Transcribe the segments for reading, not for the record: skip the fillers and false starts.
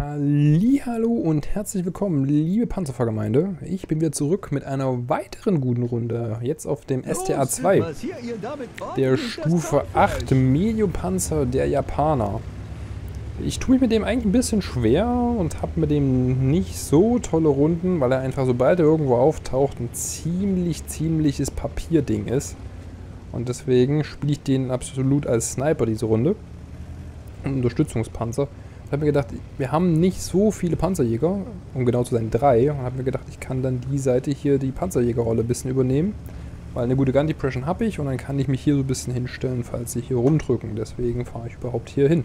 Hallihallo und herzlich willkommen, liebe Panzerfahrgemeinde. Ich bin wieder zurück mit einer weiteren guten Runde. Jetzt auf dem STA 2, der Stufe 8 Medio-Panzer der Japaner. Ich tue mich mit dem eigentlich ein bisschen schwer und habe mit dem nicht so tolle Runden, weil er einfach, sobald er irgendwo auftaucht, ein ziemliches Papierding ist. Und deswegen spiele ich den absolut als Sniper diese Runde. Unterstützungspanzer. Ich habe mir gedacht, wir haben nicht so viele Panzerjäger, um genau zu sein 3, und habe mir gedacht, ich kann dann die Seite hier, die Panzerjägerrolle, ein bisschen übernehmen, weil eine gute Gun Depression habe ich und dann kann ich mich hier so ein bisschen hinstellen, falls sie hier rumdrücken. Deswegen fahre ich überhaupt hier hin.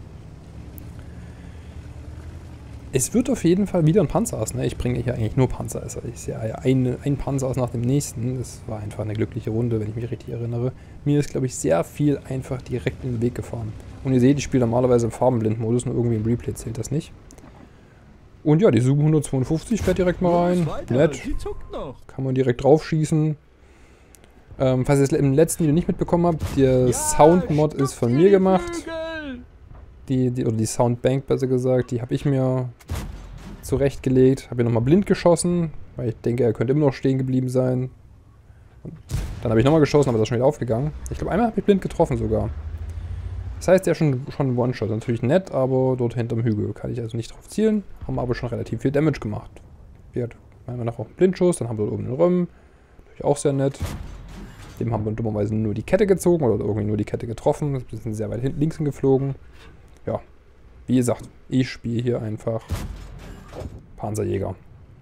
Es wird auf jeden Fall wieder ein Panzerass, ne? Ich bringe hier eigentlich nur Panzerasser. Ich sehe ja ein Panzerass nach dem nächsten. Das war einfach eine glückliche Runde, wenn ich mich richtig erinnere. Mir ist, glaube ich, sehr viel einfach direkt in den Weg gefahren. Und ihr seht, ich spiele normalerweise im Farbenblind-Modus, nur irgendwie im Replay zählt das nicht. Und ja, die Subu 152 fährt direkt mal rein. Nett. Kann man direkt drauf schießen. Falls ihr es im letzten Video nicht mitbekommen habt, der Soundmod ist von mir gemacht. Oder die Soundbank besser gesagt, die habe ich mir zurechtgelegt. Habe hier nochmal blind geschossen, weil ich denke, er könnte immer noch stehen geblieben sein. Und dann habe ich nochmal geschossen, aber das ist schon wieder aufgegangen. Ich glaube, einmal habe ich blind getroffen sogar. Das heißt, der ist schon ein One-Shot. Natürlich nett, aber dort hinterm Hügel kann ich also nicht drauf zielen. Haben aber schon relativ viel Damage gemacht. Wir haben noch einen Blindschuss, dann haben wir dort oben den Römm. Natürlich auch sehr nett. Dem haben wir dummerweise nur die Kette gezogen oder irgendwie nur die Kette getroffen. Wir sind sehr weit links hingeflogen. Ja, wie gesagt, ich spiele hier einfach Panzerjäger.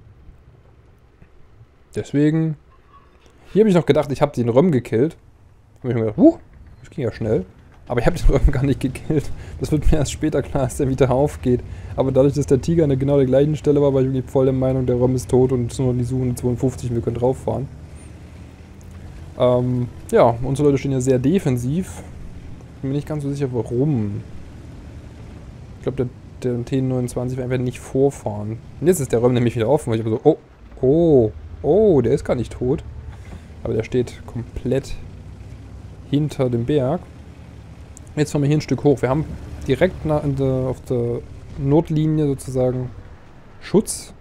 Deswegen, hier habe ich noch gedacht, ich habe den Römm gekillt. Da habe ich mir gedacht, das ging ja schnell. Aber ich habe den Römm gar nicht gekillt. Das wird mir erst später klar, als der wieder aufgeht. Aber dadurch, dass der Tiger an genau der gleichen Stelle war, war ich wirklich voll der Meinung, der Römm ist tot und es ist nur noch die Subu 152 und wir können drauf fahren. Ja, unsere Leute stehen ja sehr defensiv. Ich bin mir nicht ganz so sicher, warum. Ich glaube, der T29 will einfach nicht vorfahren. Und jetzt ist der Römm nämlich wieder offen, weil ich aber so, der ist gar nicht tot. Aber der steht komplett hinter dem Berg. Jetzt fahren wir hier ein Stück hoch. Wir haben direkt auf der Nordlinie sozusagen Schutz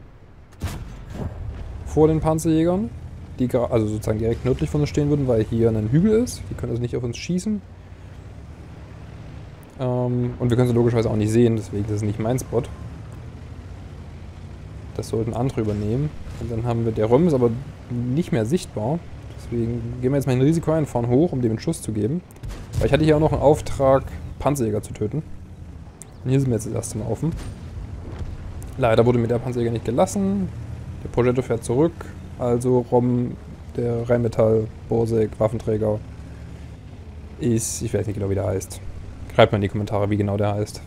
vor den Panzerjägern, die also sozusagen direkt nördlich von uns stehen würden, weil hier ein Hügel ist. Die können also nicht auf uns schießen. Und wir können sie logischerweise auch nicht sehen, deswegen ist es nicht mein Spot. Das sollten andere übernehmen. Und dann haben wir, der Römm ist aber nicht mehr sichtbar. Deswegen gehen wir jetzt mal ein Risiko ein, fahren hoch, um dem einen Schuss zu geben. Weil ich hatte hier auch noch einen Auftrag, Panzerjäger zu töten. Und hier sind wir jetzt das erste Mal offen. Leider wurde mir der Panzerjäger nicht gelassen. Der Progetto fährt zurück. Also Rom, der Rheinmetall, Borsek, Waffenträger, ist, ich weiß nicht genau, wie der heißt. Schreibt mal in die Kommentare, wie genau der heißt.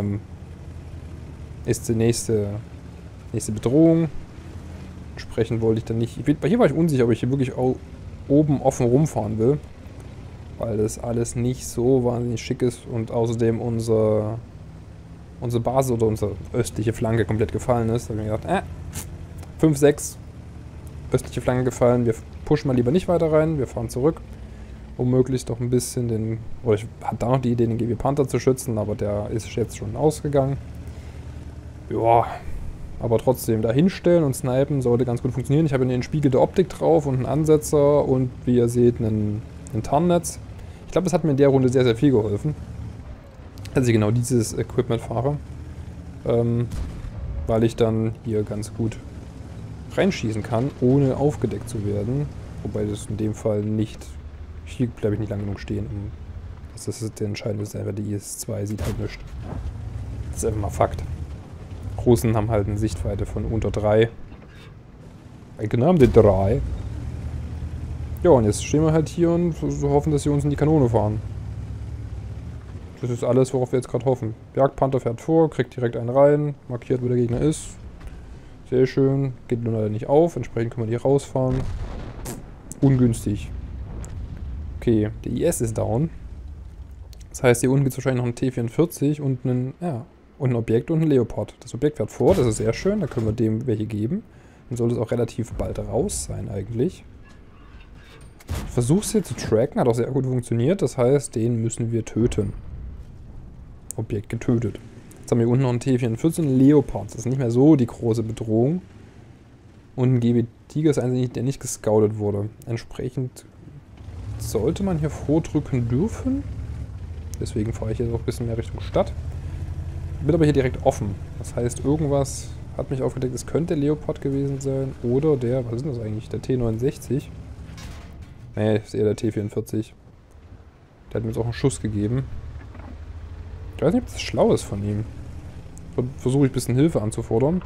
Ist die nächste Bedrohung. Entsprechend wollte ich dann nicht... Hier war ich unsicher, ob ich hier wirklich oben offen rumfahren will. Weil das alles nicht so wahnsinnig schick ist und außerdem unsere Basis oder unsere östliche Flanke komplett gefallen ist. Da habe ich mir gedacht, 5, 6 östliche Flanke gefallen. Wir pushen mal lieber nicht weiter rein. Wir fahren zurück. Um möglichst doch ein bisschen oder ich hatte da noch die Idee, den GW Panther zu schützen, aber der ist jetzt schon ausgegangen. Ja, aber trotzdem, da hinstellen und snipen sollte ganz gut funktionieren. Ich habe eine entspiegelte Optik drauf und einen Ansetzer und wie ihr seht, ein Tarnnetz. Ich glaube, das hat mir in der Runde sehr, sehr viel geholfen, dass ich genau dieses Equipment fahre, weil ich dann hier ganz gut reinschießen kann, ohne aufgedeckt zu werden. Wobei das in dem Fall nicht... Hier bleibe ich nicht lange genug stehen. Das ist der entscheidende, ist einfach die IS-2 sieht halt nichts. Das ist einfach mal Fakt. Russen haben halt eine Sichtweite von unter 3. Genau, die 3. Ja, und jetzt stehen wir halt hier und hoffen, dass sie uns in die Kanone fahren. Das ist alles, worauf wir jetzt gerade hoffen. Jagdpanther fährt vor, kriegt direkt einen rein, markiert, wo der Gegner ist. Sehr schön. Geht nur leider nicht auf, entsprechend können wir die rausfahren. Ungünstig. Okay, der IS ist down. Das heißt, hier unten gibt es wahrscheinlich noch einen T44 und ein Objekt und ein Leopard. Das Objekt fährt vor, das ist sehr schön, da können wir dem welche geben. Dann sollte es auch relativ bald raus sein eigentlich. Ich versuche es hier zu tracken, hat auch sehr gut funktioniert. Das heißt, den müssen wir töten. Objekt getötet. Jetzt haben wir hier unten noch einen T44 und einen Leopard. Das ist nicht mehr so die große Bedrohung. Und ein GB Tiger ist eigentlich, der nicht gescoutet wurde. Entsprechend sollte man hier vordrücken dürfen. Deswegen fahre ich jetzt auch ein bisschen mehr Richtung Stadt. Bin aber hier direkt offen. Das heißt, irgendwas hat mich aufgedeckt. Es könnte der Leopard gewesen sein. Oder der, was ist denn das eigentlich? Der T69. Nee, ist eher der T44. Der hat mir jetzt auch einen Schuss gegeben. Ich weiß nicht, ob das schlau ist von ihm. Versuche ich ein bisschen Hilfe anzufordern.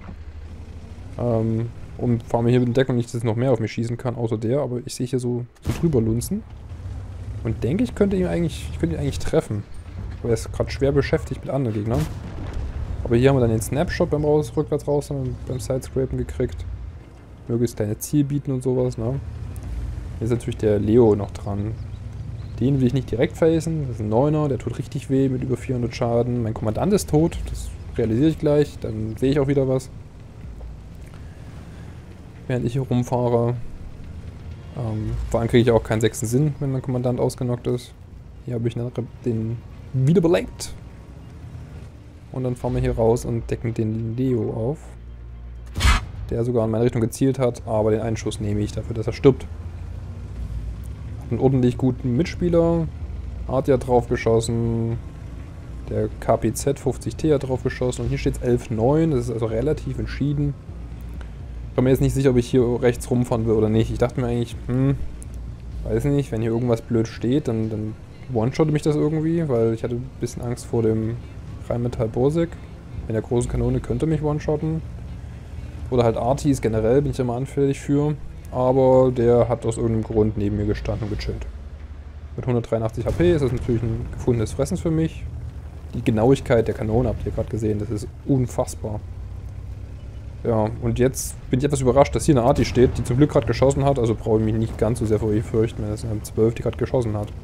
Und fahre mir hier mit Deckung nicht, dass noch mehr auf mich schießen kann, außer der. Aber ich sehe hier so drüber lunzen. Und denke, ich könnte ihn eigentlich treffen. Aber er ist gerade schwer beschäftigt mit anderen Gegnern. Aber hier haben wir dann den Snapshot rückwärts raus beim Sidescrapen gekriegt. Möglichst kleine Ziel bieten und sowas, ne? Hier ist natürlich der Leo noch dran. Den will ich nicht direkt facen. Das ist ein 9er, der tut richtig weh mit über 400 Schaden. Mein Kommandant ist tot, das realisiere ich gleich. Dann sehe ich auch wieder was. Während ich hier rumfahre. Vor allem kriege ich auch keinen 6. Sinn, wenn mein Kommandant ausgenockt ist. Hier habe ich den wiederbelebt. Und dann fahren wir hier raus und decken den Leo auf. Der sogar in meine Richtung gezielt hat, aber den einen Schuss nehme ich dafür, dass er stirbt. Hat einen ordentlich guten Mitspieler. Arti hat drauf geschossen. Der KPZ 50T hat drauf geschossen. Und hier steht es 11-9. Das ist also relativ entschieden. Ich bin mir jetzt nicht sicher, ob ich hier rechts rumfahren will oder nicht. Ich dachte mir eigentlich, weiß nicht, wenn hier irgendwas blöd steht, dann one-shotte mich das irgendwie, weil ich hatte ein bisschen Angst vor dem Rheinmetall Borsig. Mit der großen Kanone könnte mich one-shotten. Oder halt Artis generell bin ich immer anfällig für. Aber der hat aus irgendeinem Grund neben mir gestanden und gechillt. Mit 183 HP ist das natürlich ein gefundenes Fressen für mich. Die Genauigkeit der Kanone habt ihr gerade gesehen, das ist unfassbar. Ja, und jetzt bin ich etwas überrascht, dass hier eine Arti steht, die zum Glück gerade geschossen hat. Also brauche ich mich nicht ganz so sehr vor ihr fürchten, wenn es eine M12, die gerade geschossen hat.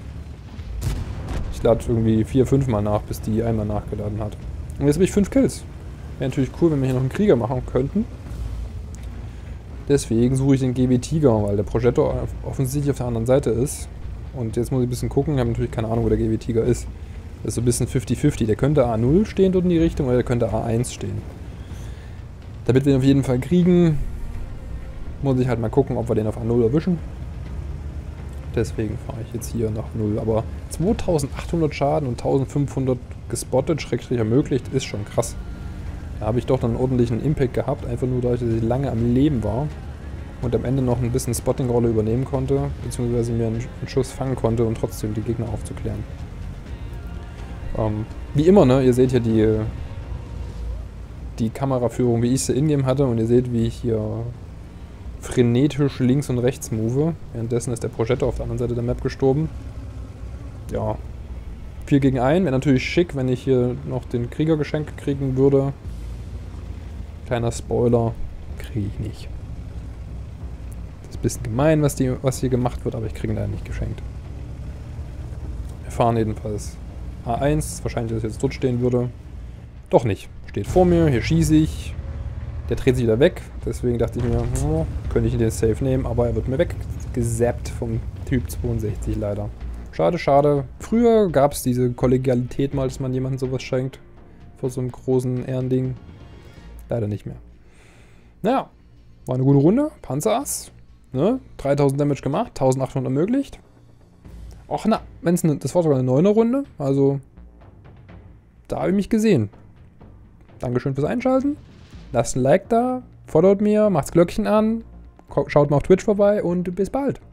Ich lade irgendwie 4-5 Mal nach, bis die einmal nachgeladen hat. Und jetzt habe ich 5 Kills. Wäre natürlich cool, wenn wir hier noch einen Krieger machen könnten. Deswegen suche ich den GB Tiger, weil der Progetto offensichtlich auf der anderen Seite ist. Und jetzt muss ich ein bisschen gucken, ich habe natürlich keine Ahnung, wo der GB Tiger ist. Das ist so ein bisschen 50-50. Der könnte A0 stehen dort in die Richtung oder der könnte A1 stehen. Damit wir ihn auf jeden Fall kriegen, muss ich halt mal gucken, ob wir den auf A0 erwischen. Deswegen fahre ich jetzt hier nach 0. Aber 2800 Schaden und 1500 gespottet, schrägstrich ermöglicht, ist schon krass. Da habe ich doch dann einen ordentlichen Impact gehabt, einfach nur dadurch, dass ich lange am Leben war. Und am Ende noch ein bisschen Spotting-Rolle übernehmen konnte, beziehungsweise mir einen Schuss fangen konnte und trotzdem die Gegner aufzuklären. Wie immer, ne, ihr seht hier die Kameraführung, wie ich sie in-game hatte, und ihr seht, wie ich hier frenetisch links und rechts move. Währenddessen ist der Progetto auf der anderen Seite der Map gestorben. Ja, 4 gegen 1, wäre natürlich schick, wenn ich hier noch den Krieger geschenkt kriegen würde. Kleiner Spoiler, kriege ich nicht. Das ist ein bisschen gemein, was hier gemacht wird, aber ich kriege ihn leider nicht geschenkt. Wir fahren jedenfalls A1, wahrscheinlich, dass es jetzt dort stehen würde. Doch nicht. Steht vor mir, hier schieße ich. Der dreht sich wieder weg, deswegen dachte ich mir, könnte ich den Safe nehmen, aber er wird mir weggesappt vom Typ 62 leider. Schade, schade. Früher gab es diese Kollegialität mal, dass man jemandem sowas schenkt. Vor so einem großen Ehrending. Leider nicht mehr. Naja, war eine gute Runde. Panzerass. Ne? 3000 Damage gemacht, 1800 ermöglicht. Och, na, das war sogar eine 9er Runde. Also, da habe ich mich gesehen. Dankeschön fürs Einschalten. Lasst ein Like da, followt mir, macht's Glöckchen an, schaut mal auf Twitch vorbei und bis bald.